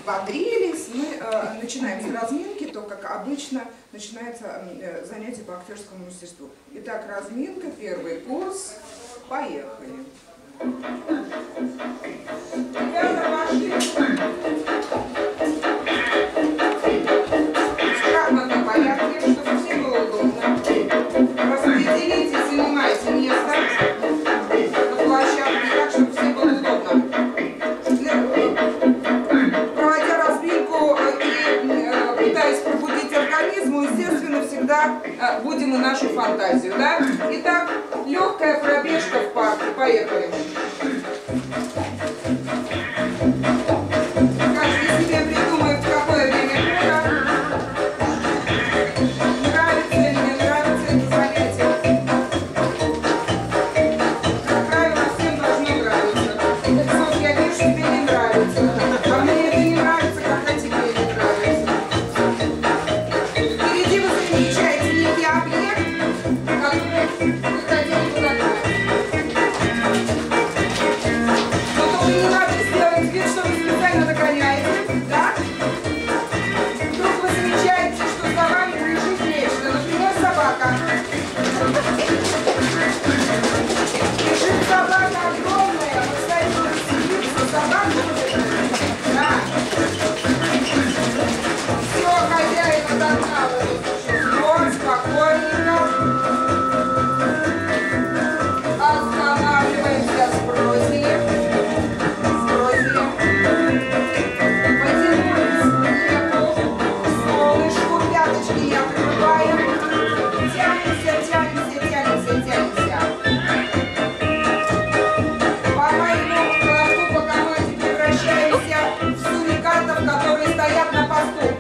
взбодрились, мы начинаем с разминки, то, как обычно, начинается занятие по актерскому мастерству. Итак, разминка, первый курс. Поехали. Ребята, пошли. В шахматном порядке, чтобы всем было удобно. Распределите, занимайте место на площадке так, чтобы всем было удобно. Проводя разминку и пытаясь пробудить организм, мы, естественно, всегда будем и нашу фантазию. Да? Итак, легкая пробежка в парке. Поехали. Каждый себе придумает, в какое время года. Нравится или не нравится это занятие. Как правило, всем должно нравиться. Софья, я вижу, тебе не нравится. А мне это не нравится, когда тебе не нравится. Впереди вы замечаете некий объект, который вы хотели куда-то. Но только не надо сделать вид, что вы специально догоняете, да? Вдруг вы замечаете, что за вами лежит нечто, например, собака. Лежит собака огромная, вы стоите на собаку. Да. Все, хозяин отогнал эту. Вот, спокойненько. Останавливаемся, сбросили. Сбросили. Потянулись вверху. Солнышку, пяточки не открываем. Тянемся, тянемся, тянемся, тянемся. По моему колобку, по команде превращаемся в сурикатов, которые стоят на посту.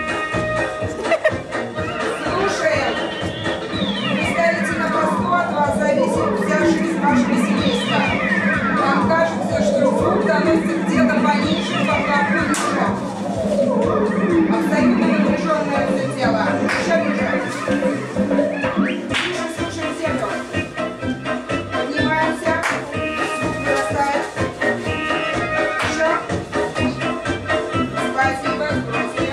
Слушаем. Вы стоите на посту, от вас зависит вся жизнь вашего семейства. Вам кажется, что звук доносится где-то пониже, по колобку ниже. Абсолютно напряженное все тело. Еще ниже. Ниже слушаем землю. Поднимаемся. Звук вырастает. Еще. Спасибо, сбросили.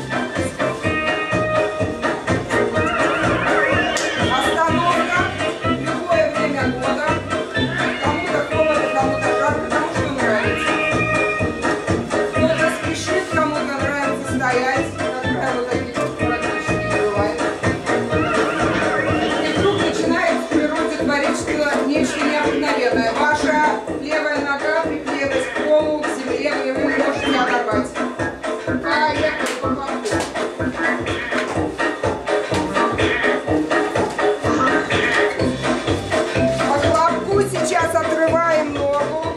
Остановка. Любое время года. Кому-то холодно, кому-то жарко, кому что нравится. Кто-то спешит, кому-то нравится стоять. Как правило, таких практически не бывает. И вдруг начинает в природе твориться нечто необыкновенное. Ваша левая нога приклеилась к полу, к земле, вы его не можете оторвать. Поехали по колобку. По колобку сейчас отрываем ногу.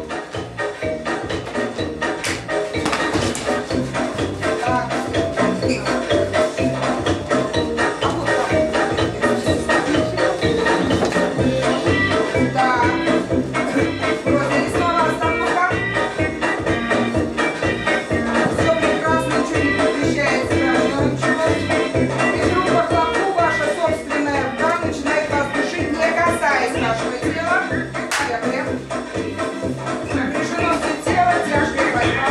Так. А вот так. Так. Бросили снова остановка. Все прекрасно, ничего не предвещает страшного ничего. И вдруг по колобку ваша собственная рука начинает вас душить, не касаясь нашего тела. Поехали. Напряжено все тело, тяжкая борьба.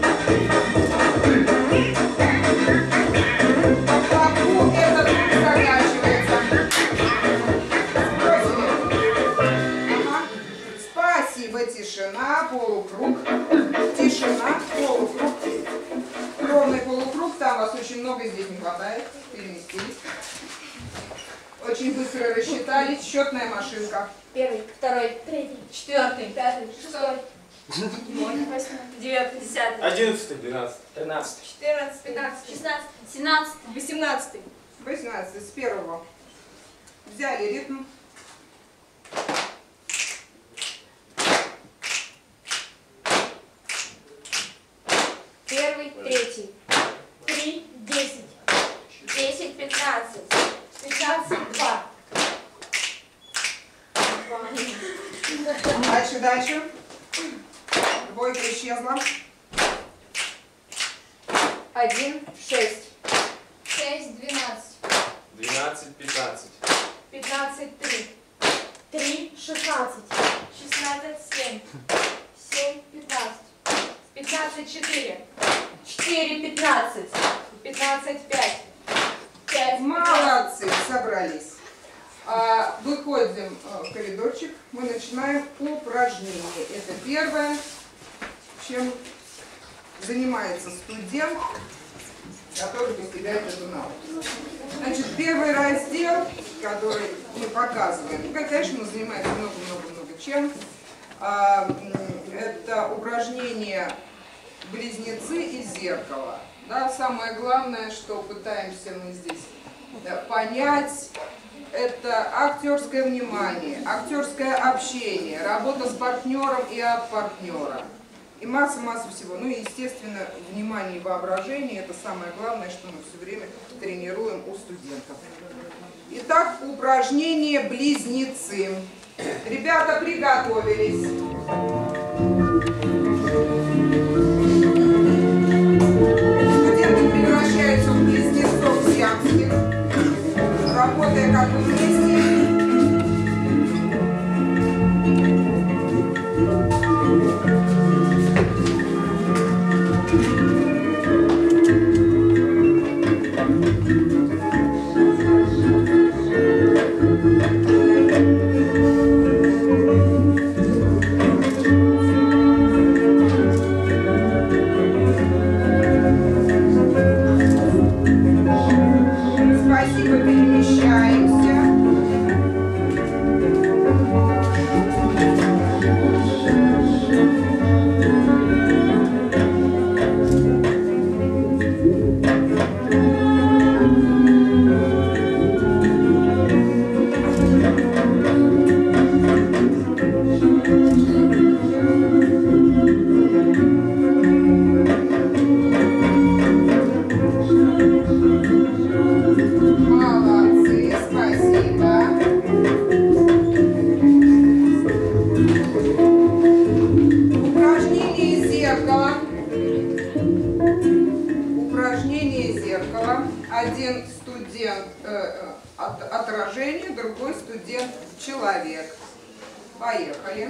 По колобку этот круг заканчивается. Сбросили. Ага. Спасибо, тишина, полукруг. Тишина, полукруг. Ровный полукруг, там вас очень много, здесь не хватает. Переместились. Очень быстро рассчитались. Счетная машинка. Первый, второй, третий, четвертый, пятый, шестой, восьмой, девятый, десятый, 11, 12, 13. 14, 15, 16, 17, 18. 18 с первого. Взяли ритм. Первый, третий, 3, 10, 10, 15, 15, 2. Дальше, дальше. Двойка исчезла. 1, 6, 6, 12, 12, 15, 15, 3, 3, 16, 16, 7, 7, 15, 15, 4, 4, 15. 15, 5. 5. Молодцы, собрались. Выходим в коридорчик, мы начинаем упражнение. Это первое, чем занимается студент, который достигает эту науку. Значит, первый раздел, который мы показываем, ну, конечно, мы занимаемся много-много-много чем. Это упражнение близнецы и зеркало. Да, самое главное, что пытаемся мы здесь понять, это актерское внимание, актерское общение, работа с партнером и от партнера. И масса всего. Ну и, естественно, внимание и воображение – это самое главное, что мы все время тренируем у студентов. Итак, упражнение «Близнецы». Ребята приготовились. Студенты превращаются в близнецов сиамских, работая как бы вместе. Спасибо, перемещаемся. Молодцы, спасибо. Упражнение зеркала. Упражнение зеркала. Один студент отражение, другой студент человек. Поехали.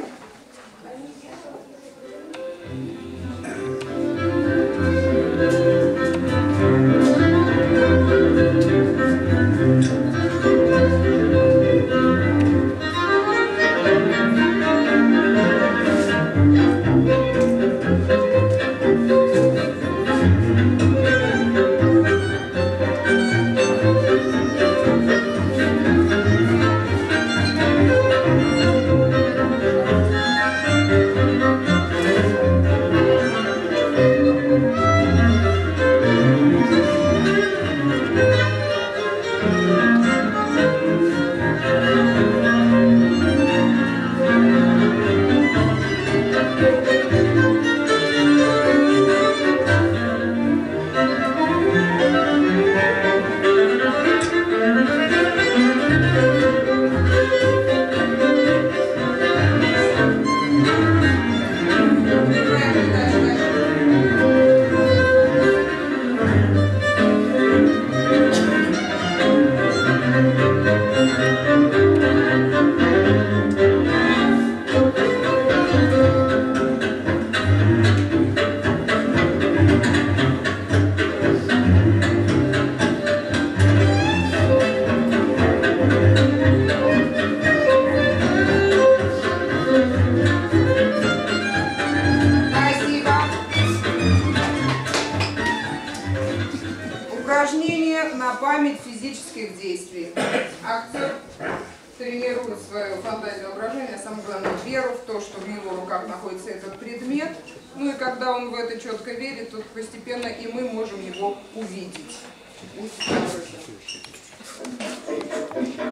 Упражнение на память физических действий. Актер тренирует свое фантазию, воображение, а самое главное веру в то, что в его руках находится этот предмет. Ну и когда он в это четко верит, то постепенно и мы можем его увидеть.